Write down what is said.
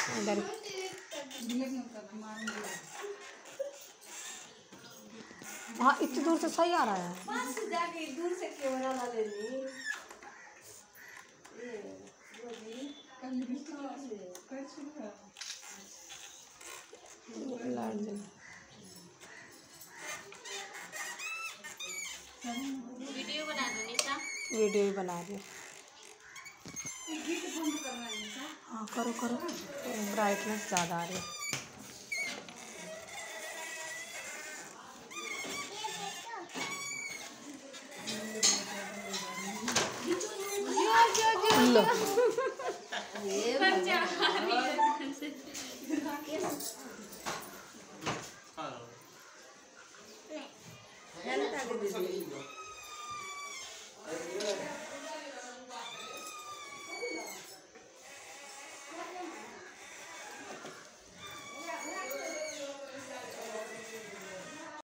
इधर हाँ, इतनी दूर से सही आ रहा है। बस जाके दूर से कैमरा ला लेनी। वीडियो बना दो निशा। वीडियो ही बना रही। हाँ करो करो, ब्राइटनेस ज़्यादा आ रही है। लो